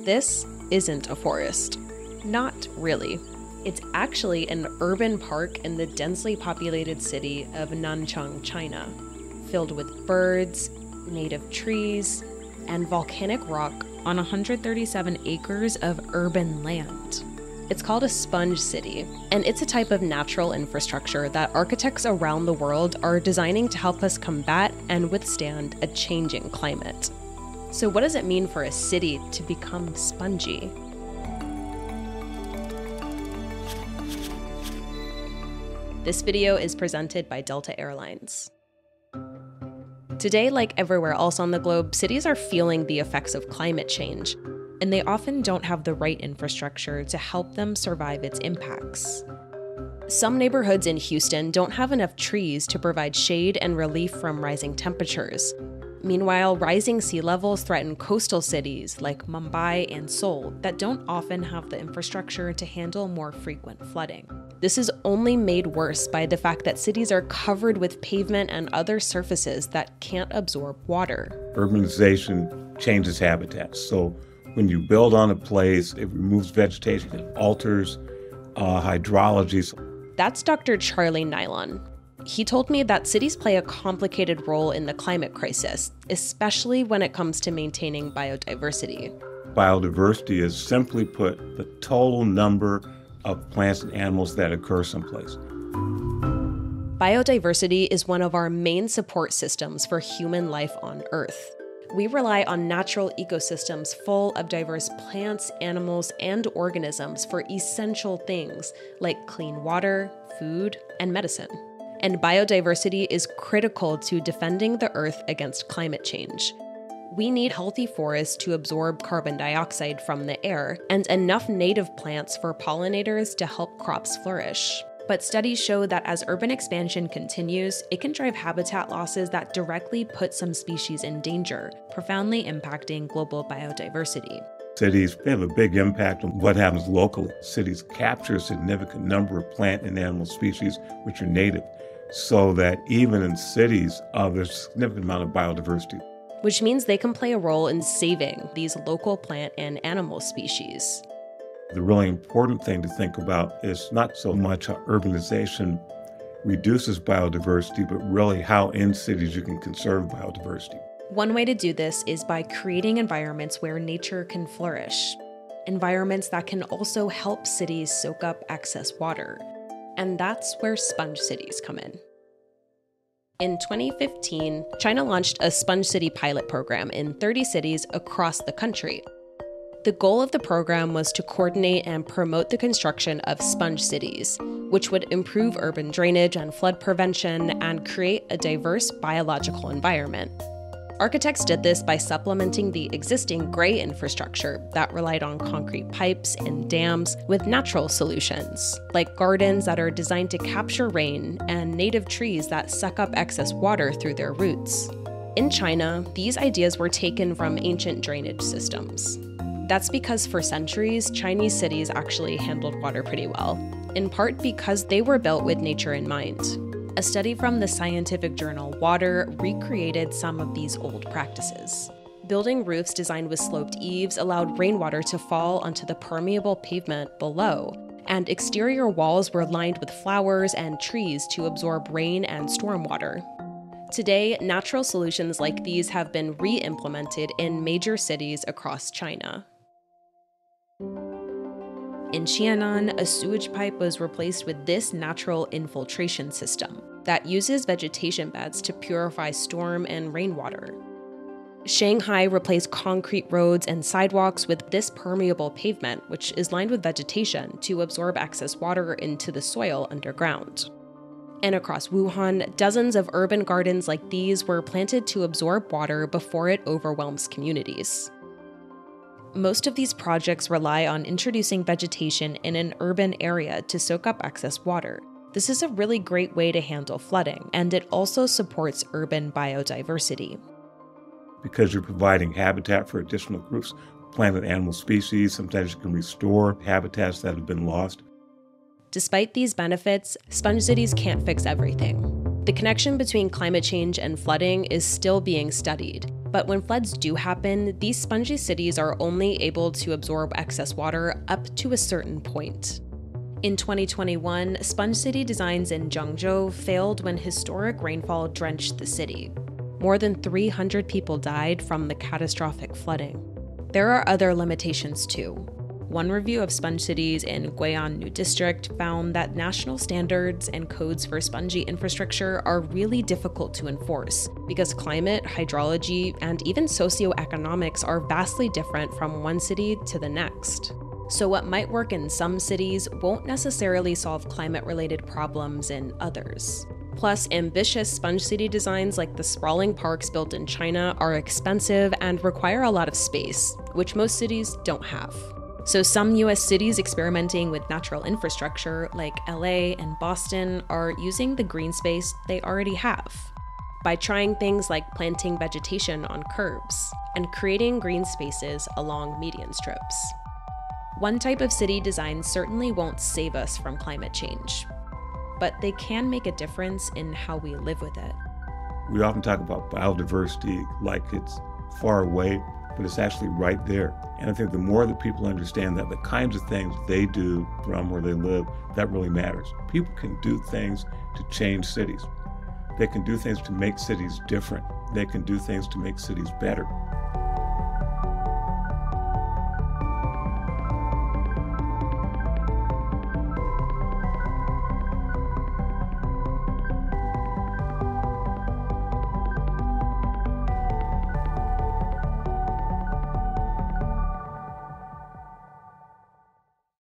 This isn't a forest. Not really. It's actually an urban park in the densely populated city of Nanchang, China, filled with birds, native trees, and volcanic rock on 137 acres of urban land. It's called a sponge city, and it's a type of natural infrastructure that architects around the world are designing to help us combat and withstand a changing climate. So what does it mean for a city to become spongy? This video is presented by Delta Airlines. Today, like everywhere else on the globe, cities are feeling the effects of climate change, and they often don't have the right infrastructure to help them survive its impacts. Some neighborhoods in Houston don't have enough trees to provide shade and relief from rising temperatures. Meanwhile, rising sea levels threaten coastal cities like Mumbai and Seoul that don't often have the infrastructure to handle more frequent flooding. This is only made worse by the fact that cities are covered with pavement and other surfaces that can't absorb water. Urbanization changes habitats. So when you build on a place, it removes vegetation, it alters hydrology. That's Dr. Charlie Nylon. He told me that cities play a complicated role in the climate crisis, especially when it comes to maintaining biodiversity. Biodiversity is, simply put, the total number of plants and animals that occur someplace. Biodiversity is one of our main support systems for human life on Earth. We rely on natural ecosystems full of diverse plants, animals, and organisms for essential things like clean water, food, and medicine. And biodiversity is critical to defending the Earth against climate change. We need healthy forests to absorb carbon dioxide from the air and enough native plants for pollinators to help crops flourish. But studies show that as urban expansion continues, it can drive habitat losses that directly put some species in danger, profoundly impacting global biodiversity. Cities have a big impact on what happens locally. Cities capture a significant number of plant and animal species which are native, so that even in cities, there's a significant amount of biodiversity. Which means they can play a role in saving these local plant and animal species. The really important thing to think about is not so much how urbanization reduces biodiversity, but really how in cities you can conserve biodiversity. One way to do this is by creating environments where nature can flourish. Environments that can also help cities soak up excess water. And that's where sponge cities come in. In 2015, China launched a Sponge City pilot program in 30 cities across the country. The goal of the program was to coordinate and promote the construction of sponge cities, which would improve urban drainage and flood prevention and create a diverse biological environment. Architects did this by supplementing the existing gray infrastructure that relied on concrete pipes and dams with natural solutions, like gardens that are designed to capture rain and native trees that suck up excess water through their roots. In China, these ideas were taken from ancient drainage systems. That's because for centuries, Chinese cities actually handled water pretty well, in part because they were built with nature in mind. A study from the scientific journal Water recreated some of these old practices. Building roofs designed with sloped eaves allowed rainwater to fall onto the permeable pavement below, and exterior walls were lined with flowers and trees to absorb rain and stormwater. Today, natural solutions like these have been re-implemented in major cities across China. In Xianan, a sewage pipe was replaced with this natural infiltration system that uses vegetation beds to purify storm and rainwater. Shanghai replaced concrete roads and sidewalks with this permeable pavement, which is lined with vegetation to absorb excess water into the soil underground. And across Wuhan, dozens of urban gardens like these were planted to absorb water before it overwhelms communities. Most of these projects rely on introducing vegetation in an urban area to soak up excess water. This is a really great way to handle flooding, and it also supports urban biodiversity. Because you're providing habitat for additional groups, plant and animal species, sometimes you can restore habitats that have been lost. Despite these benefits, sponge cities can't fix everything. The connection between climate change and flooding is still being studied, But when floods do happen, these spongy cities are only able to absorb excess water up to a certain point. In 2021, sponge city designs in Zhengzhou failed when historic rainfall drenched the city. More than 300 people died from the catastrophic flooding. There are other limitations too. One review of sponge cities in Gui'an New District found that national standards and codes for spongy infrastructure are really difficult to enforce because climate, hydrology, and even socioeconomics are vastly different from one city to the next. So what might work in some cities won't necessarily solve climate-related problems in others. Plus, ambitious sponge city designs like the sprawling parks built in China are expensive and require a lot of space, which most cities don't have. So some US cities experimenting with natural infrastructure, like LA and Boston, are using the green space they already have by trying things like planting vegetation on curbs and creating green spaces along median strips. One type of city design certainly won't save us from climate change, but they can make a difference in how we live with it. We often talk about biodiversity like it's far away, but it's actually right there. And I think the more that people understand that the kinds of things they do from where they live, that really matters. People can do things to change cities. They can do things to make cities different. They can do things to make cities better.